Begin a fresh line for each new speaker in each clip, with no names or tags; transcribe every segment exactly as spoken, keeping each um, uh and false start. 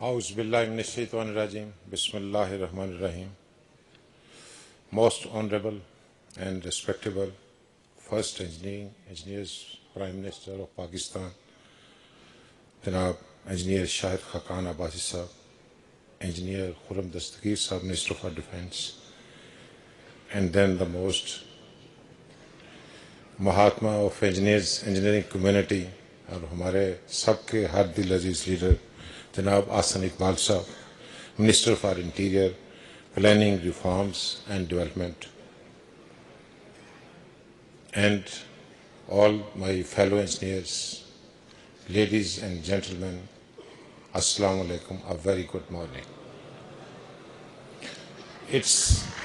A'udhu billahi minash shaitanir rajim. Bismillahir Rahmanir Rahim. Most honorable and respectable first engineering engineers Prime Minister of Pakistan, Janab Engineer Shahid Khaqan Abbasi Sahab, Engineer Khurram Dastagir Sahab, Minister for Defence, and then the most Mahatma of engineers, engineering community, اور ہمارے سب کے ہر دل عزیز leader جناب احسن اقبال صاحب, minister for interior, planning, reforms and development, and all my fellow engineers, ladies and gentleman, السلام علیکم, a very good morning. It's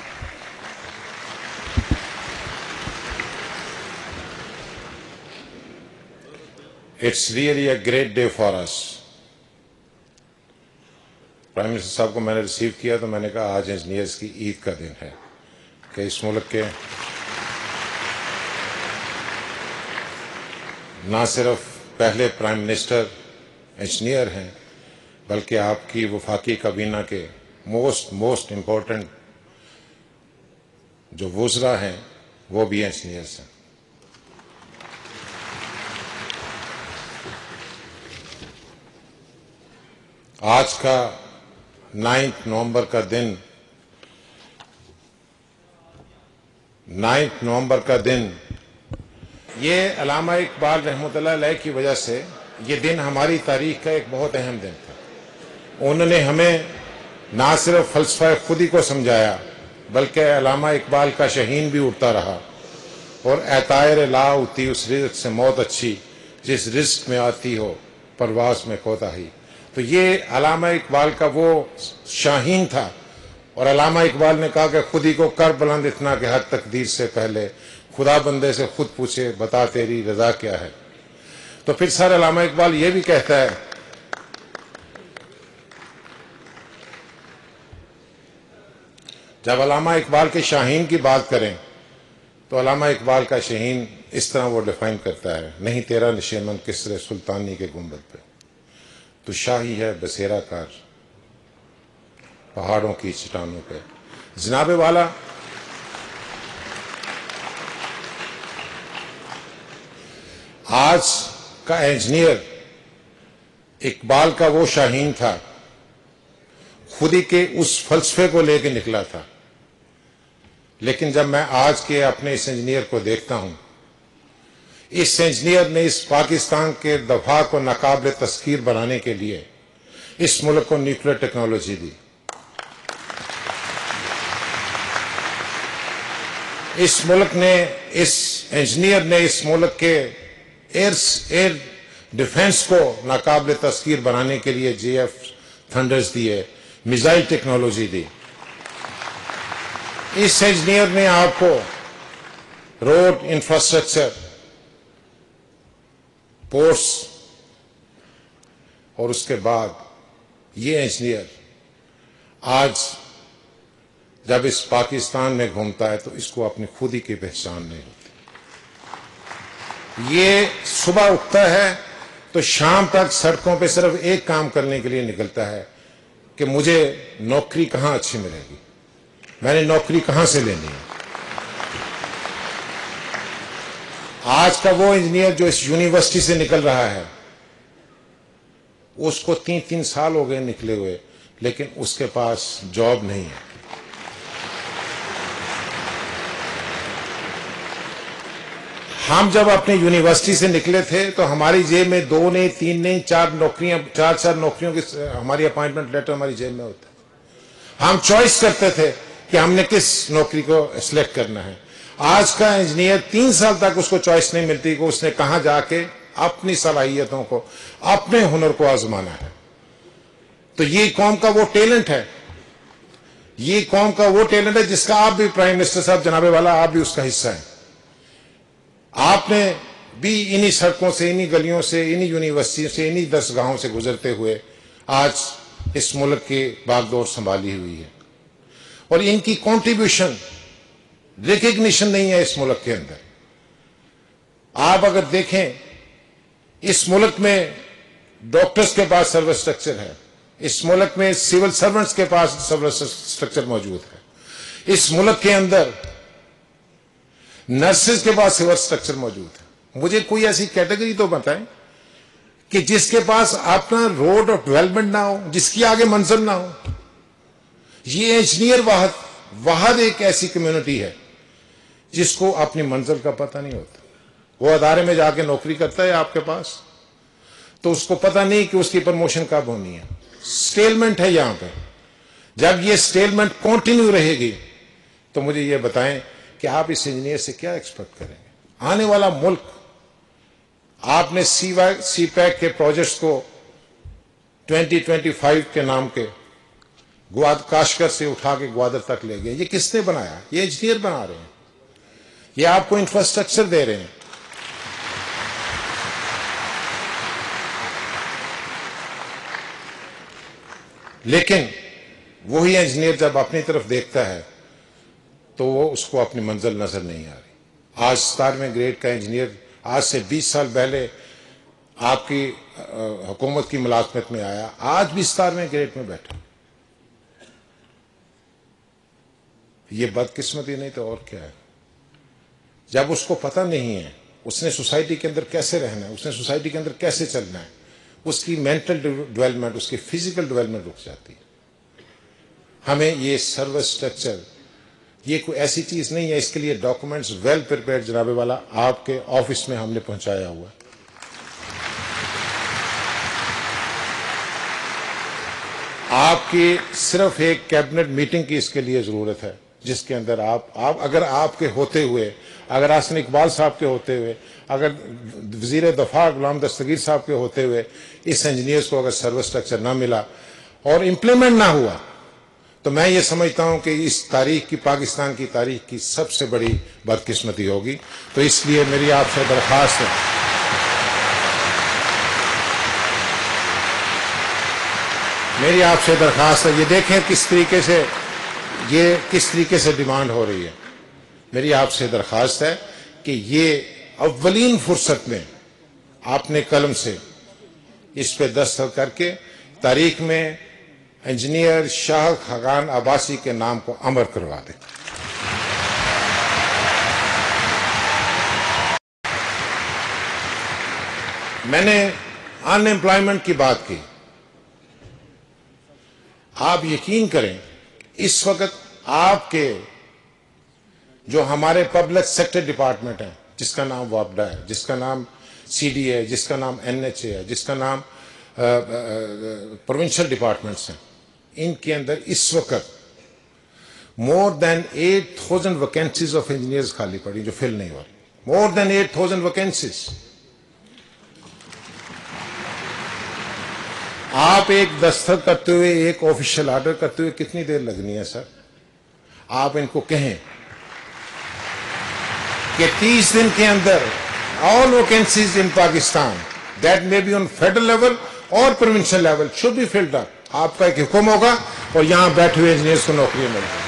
It's really a great day for us. Prime minister صاحب کو میں نے ریسیو کیا تو میں نے کہا آج انجینئرس کی عید کا دن ہے کہ اس ملک کے نہ صرف پہلے پرائم منسٹر انجینئر ہیں بلکہ آپ کی وفاقی کابینہ کے موسٹ موسٹ امپورٹنٹ جو وزراء ہیں وہ بھی انجینئرس ہیں. آج کا نائنتھ نومبر کا دن نائنتھ نومبر کا دن یہ علامہ اقبال رحمۃ اللہ علیہ کی وجہ سے یہ دن ہماری تاریخ کا ایک بہت اہم دن تھا. انہوں نے ہمیں نہ صرف فلسفہ خودی کو سمجھایا بلکہ علامہ اقبال کا شہین بھی اٹھتا رہا, اور اے طائر لا اتی اس رزق سے موت اچھی جس رزق میں آتی ہو پرواز میں کوتاہی. تو یہ علامہ اقبال کا وہ شاہین تھا, اور علامہ اقبال نے کہا کہ خودی کو کر بلند اتنا کہ حد تقدیر سے پہلے خدا بندے سے خود پوچھے بتا تیری رضا کیا ہے. تو پھر سر علامہ اقبال یہ بھی کہتا ہے جب علامہ اقبال کے شاہین کی بات کریں تو علامہ اقبال کا شاہین اس طرح وہ ڈیفائن کرتا ہے, نہیں تیرا نشیمن کسرے سلطانی کے گنبد پہ, تو شاہی ہے بسیرا کار پہاڑوں کی چٹانوں پہ. جناب والا, آج کا انجینئر اقبال کا وہ شاہین تھا, خودی کے اس فلسفے کو لے کے نکلا تھا. لیکن جب میں آج کے اپنے اس انجینئر کو دیکھتا ہوں, اس انجینئر نے اس پاکستان کے دفاع کو ناقابل تسخیر بنانے کے لیے اس ملک کو نیوکلیر ٹیکنالوجی دی. اس ملک نے اس انجینئر نے اس ملک کے ایئر ایئر ڈیفنس کو ناقابل تسخیر بنانے کے لیے جی ایف تھنڈرز دیے, میزائل ٹیکنالوجی دی. اس انجینئر نے آپ کو روڈ انفراسٹرکچر, پورٹس, اور اس کے بعد یہ انجینئر آج جب اس پاکستان میں گھومتا ہے تو اس کو اپنی خودی کی پہچان نہیں ہوتی. یہ صبح اٹھتا ہے تو شام تک سڑکوں پہ صرف ایک کام کرنے کے لیے نکلتا ہے کہ مجھے نوکری کہاں اچھی ملے گی, میں نے نوکری کہاں سے لینی ہے. آج کا وہ انجینئر جو اس یونیورسٹی سے نکل رہا ہے اس کو تین تین سال ہو گئے نکلے ہوئے, لیکن اس کے پاس جاب نہیں ہے. ہم جب اپنی یونیورسٹی سے نکلے تھے تو ہماری جیب میں دو نہیں, تین نہیں, چار نوکریاں چار چار نوکریوں کی ہماری اپائنٹمنٹ لیٹر ہماری جیب میں ہوتا ہے. ہم چوائس کرتے تھے کہ ہم نے کس نوکری کو سلیکٹ کرنا ہے. آج کا انجینئر تین سال تک اس کو چوائس نہیں ملتی کہ اس نے کہاں جا کے اپنی صلاحیتوں کو, اپنے ہنر کو آزمانا ہے. تو یہ قوم کا وہ ٹیلنٹ ہے, یہ قوم کا وہ ٹیلنٹ ہے جس کا آپ بھی پرائم منسٹر صاحب جناب والا آپ بھی اس کا حصہ ہیں. آپ نے بھی انہی سڑکوں سے, انہی گلیوں سے, انہی یونیورسٹیوں سے, انہی درسگاہوں سے گزرتے ہوئے آج اس ملک کی باغ دوڑ سنبھالی ہوئی ہے, اور ان کی کنٹریبیوشن ریکگنیشن نہیں ہے اس ملک کے اندر. آپ اگر دیکھیں اس ملک میں ڈاکٹرز کے پاس سروس اسٹرکچر ہے, اس ملک میں سول سرونٹس کے پاس سول اسٹرکچر موجود ہے. اس ملک کے اندر نرسز کے پاس سول اسٹرکچر موجود ہے. مجھے کوئی ایسی کیٹیگری تو بتائیں کہ جس کے پاس اپنا روڈ آف ڈیولپمنٹ نہ ہو, جس کی آگے منزل نہ ہو. یہ انجینئر واحد واحد ایک ایسی کمیونٹی ہے جس کو اپنی منزل کا پتہ نہیں ہوتا. وہ ادارے میں جا کے نوکری کرتا ہے آپ کے پاس, تو اس کو پتہ نہیں کہ اس کی پروموشن کب ہونی ہے. سٹیلمنٹ ہے یہاں پہ. جب یہ سٹیلمنٹ کنٹینیو رہے گی تو مجھے یہ بتائیں کہ آپ اس انجینئر سے کیا ایکسپیکٹ کریں گے. آنے والا ملک, آپ نے سی سی پیک کے پروجیکٹس کو ٹوینٹی ٹوینٹی فائیو کے نام کے گواد کاشکر سے اٹھا کے گوادر تک لے گئے. یہ کس نے بنایا؟ یہ انجینئر بنا رہے ہیں. یہ آپ کو انفراسٹرکچر دے رہے ہیں. لیکن وہی انجینئر جب اپنی طرف دیکھتا ہے تو وہ اس کو اپنی منزل نظر نہیں آ رہی. آج ستارویں گریڈ کا انجینئر آج سے بیس سال پہلے آپ کی حکومت کی ملازمت میں آیا, آج بھی ستارویں گریڈ میں بیٹھا. یہ بدقسمتی نہیں تو اور کیا ہے. جب اس کو پتہ نہیں ہے اس نے سوسائٹی کے اندر کیسے رہنا ہے, اس نے سوسائٹی کے اندر کیسے چلنا ہے, اس کی مینٹل ڈیولپمنٹ, اس کی فزیکل ڈیولپمنٹ رک جاتی ہے. ہمیں یہ سروس اسٹرکچر یہ کوئی ایسی چیز نہیں ہے. اس کے لیے ڈاکومنٹس ویل پریپیئرڈ جناب والا آپ کے آفس میں ہم نے پہنچایا ہوا ہے. آپ کی صرف ایک کیبنٹ میٹنگ کی اس کے لیے ضرورت ہے, جس کے اندر آپ آپ اگر آپ کے ہوتے ہوئے, اگر حسن اقبال صاحب کے ہوتے ہوئے, اگر وزیر دفاع غلام دستگیر صاحب کے ہوتے ہوئے اس انجینئرز کو اگر سروس اسٹرکچر نہ ملا اور امپلیمنٹ نہ ہوا, تو میں یہ سمجھتا ہوں کہ اس تاریخ کی, پاکستان کی تاریخ کی سب سے بڑی بدقسمتی ہوگی. تو اس لیے میری آپ سے درخواست ہے, میری آپ سے درخواست ہے یہ دیکھیں کس طریقے سے یہ کس طریقے سے ڈیمانڈ ہو رہی ہے. میری آپ سے درخواست ہے کہ یہ اولین فرصت میں آپ نے قلم سے اس پہ دستخط کر کے تاریخ میں انجینئر شاہ خاقان عباسی کے نام کو امر کروا دیں. میں نے ان امپلائمنٹ کی بات کی. آپ یقین کریں اس وقت آپ کے جو ہمارے پبلک سیکٹر ڈپارٹمنٹ ہیں, جس کا نام وابڈا ہے, جس کا نام سی ڈی ہے, جس کا نام این ایچ اے ہے, جس کا نام پروونشل ڈپارٹمنٹس ہیں, ان کے اندر اس وقت more than eight thousand vacancies of engineers خالی پڑی جو فل نہیں ہو رہی. More than eight thousand vacancies. آپ ایک دستخط کرتے ہوئے, ایک آفیشیل آرڈر کرتے ہوئے کتنی دیر لگنی ہے سر؟ آپ ان کو کہیں کہ تیس دن کے اندر all vacancies in Pakistan that may be on federal level or provincial level should be filled up. آپ کا ایک حکم ہوگا اور یہاں بیٹھے ہوئے انجینئرز کو نوکری مل گی.